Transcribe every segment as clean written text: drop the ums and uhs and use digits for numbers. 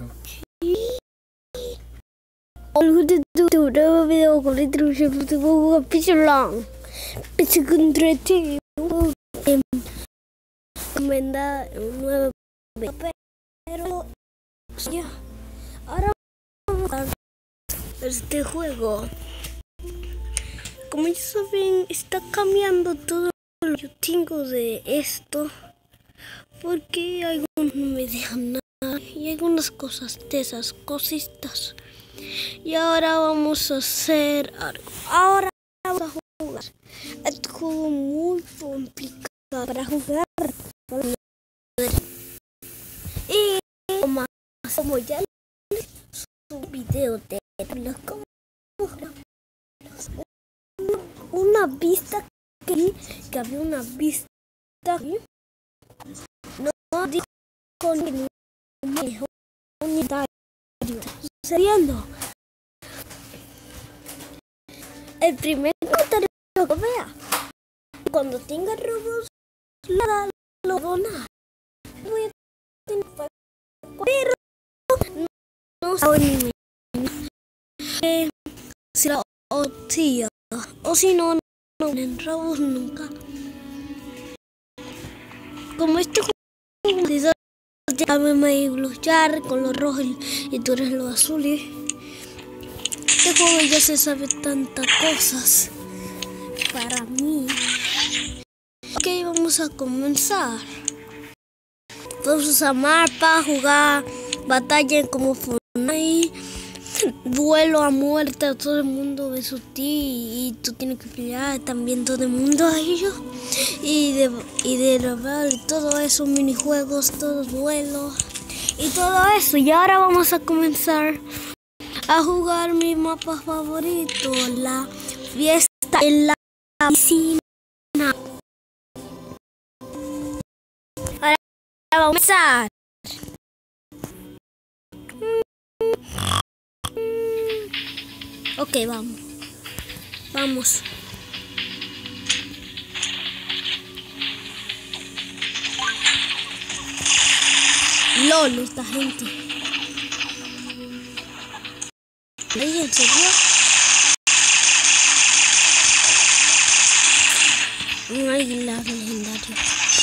얼굴도 돌아오면 거리들을 보고 피줄랑 피줄근드레티 comenta un nuevo pero ahora vamos a este juego. Como ya saben, está cambiando todo lo que yo tengo de esto porque algunos no me dejan nada y algunas cosas de esas cositas. Y ahora vamos a hacer algo. Ahora vamos a jugar. Este juego muy complicado para jugar. Y como ya un video de una vista que había una vista no dijo ni unitario sucediendo. El primer comentario que vea cuando tenga robos lo dona. Voy a tener pero no sabe si la tía o si no tienen robos nunca. Como este juego ya me voy a bloquear con los rojos y tú eres los azules. Este juego ya se sabe tantas cosas para mí. Ok, vamos a comenzar. Vamos a usar mapa, jugar batalla como Fortnite, duelo a muerte, a todo el mundo versus ti y tú tienes que pelear también todo el mundo a ellos y de robar todo eso, minijuegos, todo duelo y todo eso. Y ahora vamos a comenzar a jugar mi mapa favorito, la fiesta en la piscina. Ahora vamos a comenzar. Ok, vamos. LOL, esta gente. ¿Ahí en serio? Un águila legendario.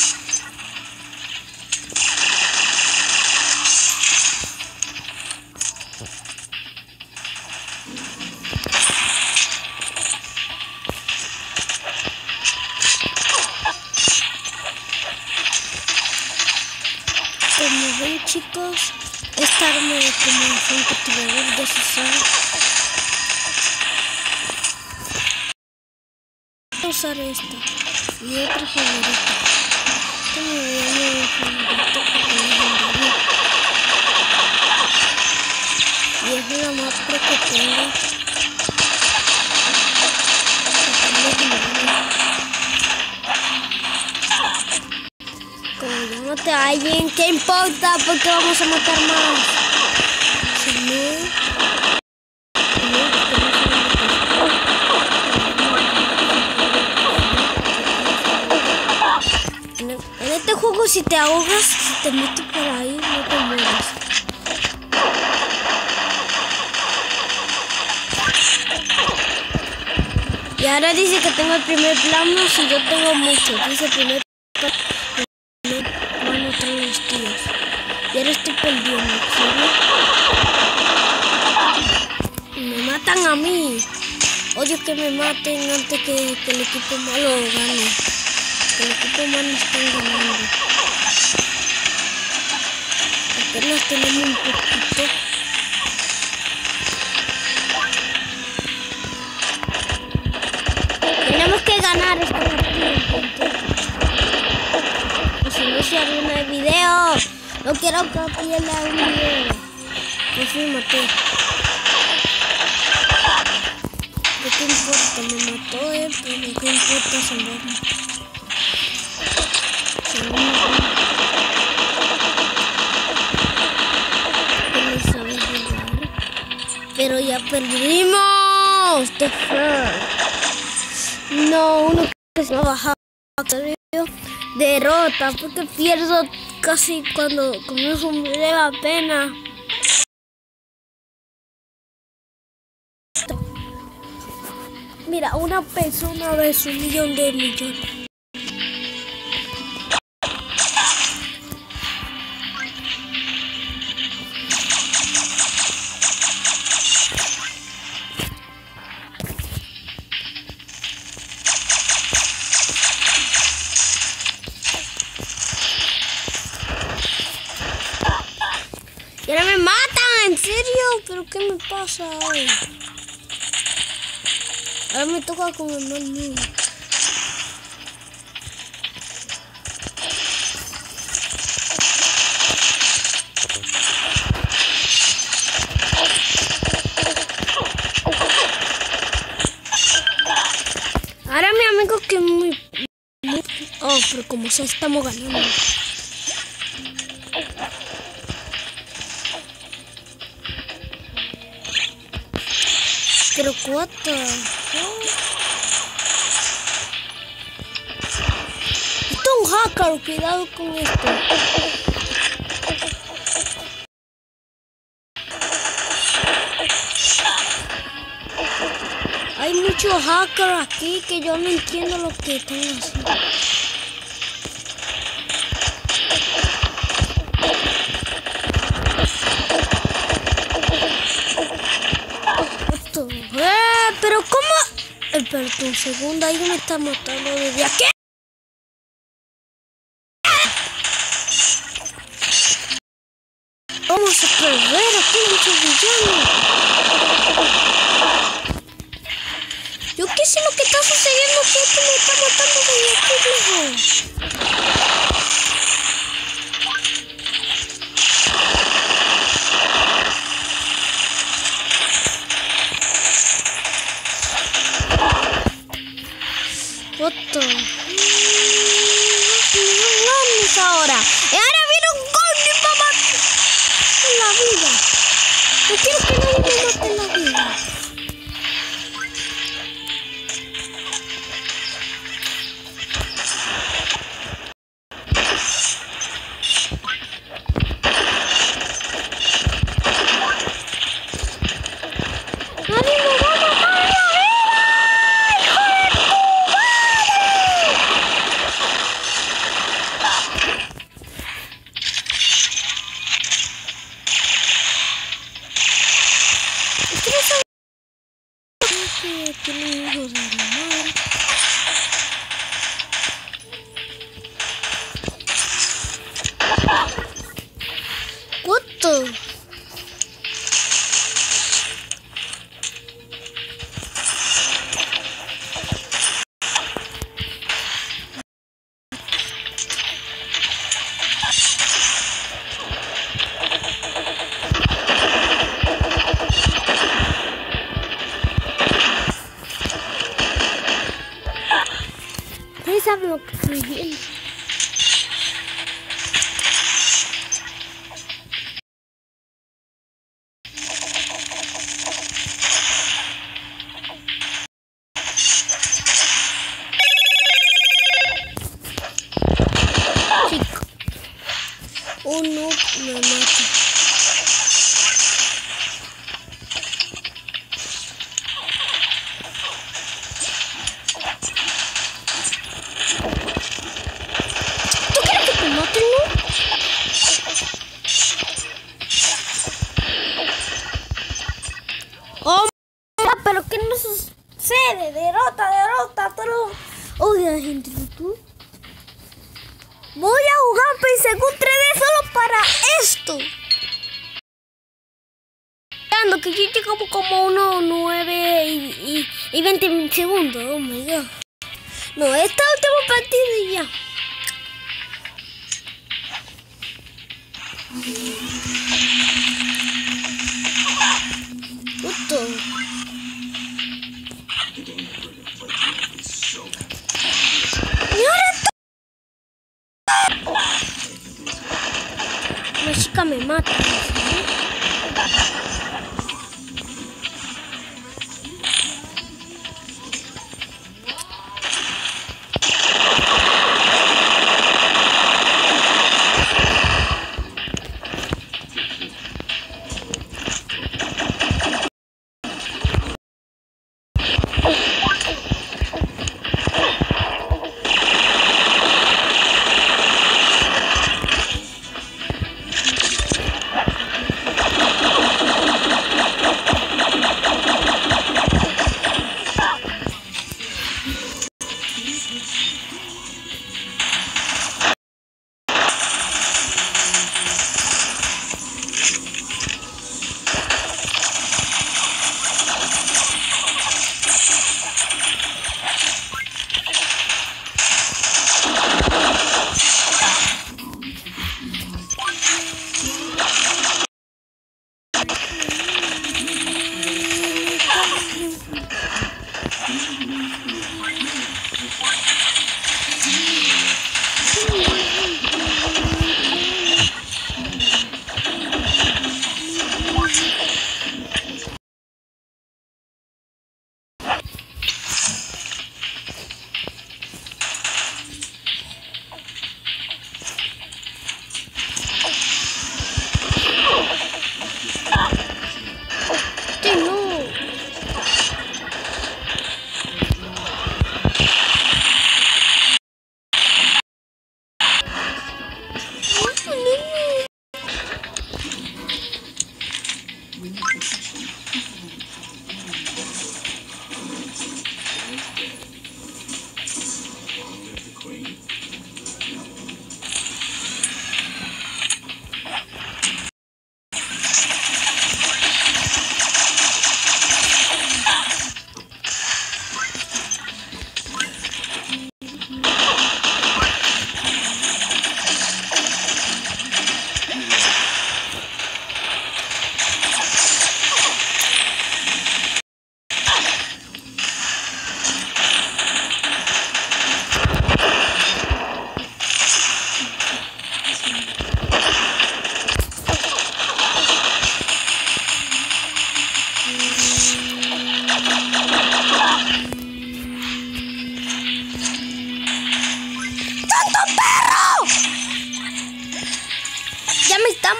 Como ven, chicos, esta arma de como un francotirador ya se sabe. Voy a usar esta y otra favorita. Esta me voy a dar un favorito porque es legendario. Y es la más pro que tengo. Como yo maté a alguien, ¿qué importa? Porque vamos a matar más. Si en este juego, si te ahogas, si te metes por ahí, no te mueres. Y ahora dice que tengo el primer plano, si yo tengo mucho. Dice primer plano. Van a traer los tíos. Y ahora estoy perdiendo, ¿sabes? Y me matan a mí. Odio que me maten antes que el equipo malo gane. El equipo malo está ganando. Apenas tenemos un poquito. Tenemos que ganar esta partida. Si no se arruina el video, no quiero que pierda un video. Pues me maté. ¿Qué importa? Me mató él, pero ¿qué importa salvarme? No sabes jugar. Pero ya perdimos. The first. No, uno que se va a bajar. Derrota, porque pierdo casi cuando eso me da pena. Mira, una persona vez 1.000.000 de millones. Y ahora me matan, ¿en serio? ¿Pero qué me pasa hoy? Ahora me toca con el mal mío. Ahora mi amigo que es muy... Oh, pero como sea, estamos ganando. Pero cuánto. Esto es un hacker, cuidado con esto. Hay muchos hackers aquí que yo no entiendo lo que están haciendo. Pero ¿cómo? Pero un segundo, ahí me está matando desde aquí. Vamos a perder aquí muchos villanos. Yo qué sé lo que está sucediendo, que esto me está matando desde aquí lejos. Otto. Vamos ahora. Y ahora viene un golpe para matar en la vida. No quiero que nadie me mate en la vida. ¿Saben lo que estoy viendo? Chico, uno me mata. Oh, pero ¿qué no sucede? Derrota, pero... Oye, gente, ¿tú? Voy a jugar Pensegún 3D solo para esto. Que yo llego como unos 9 y 20 segundos. Oh my god. No, esta última partida y ya. Justo. Y ahora la chica me mata.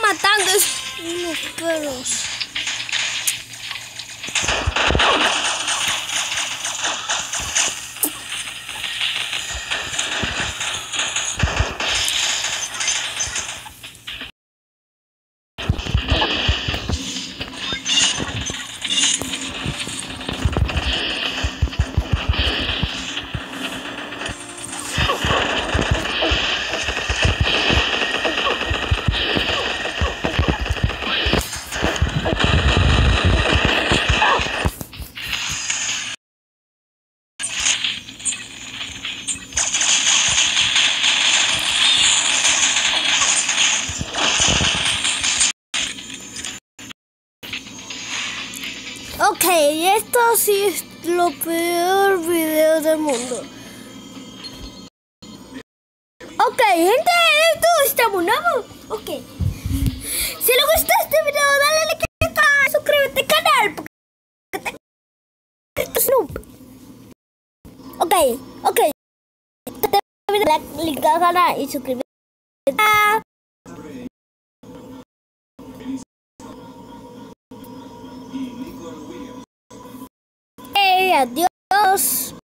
matando unos perros. Ok, esto sí es lo peor video del mundo. Ok, gente, esto está muy nuevo. Ok. Si les gustó este video, dale like y suscríbete al canal. Porque esto es noob. Ok. Dale like al canal y suscríbete. Adiós.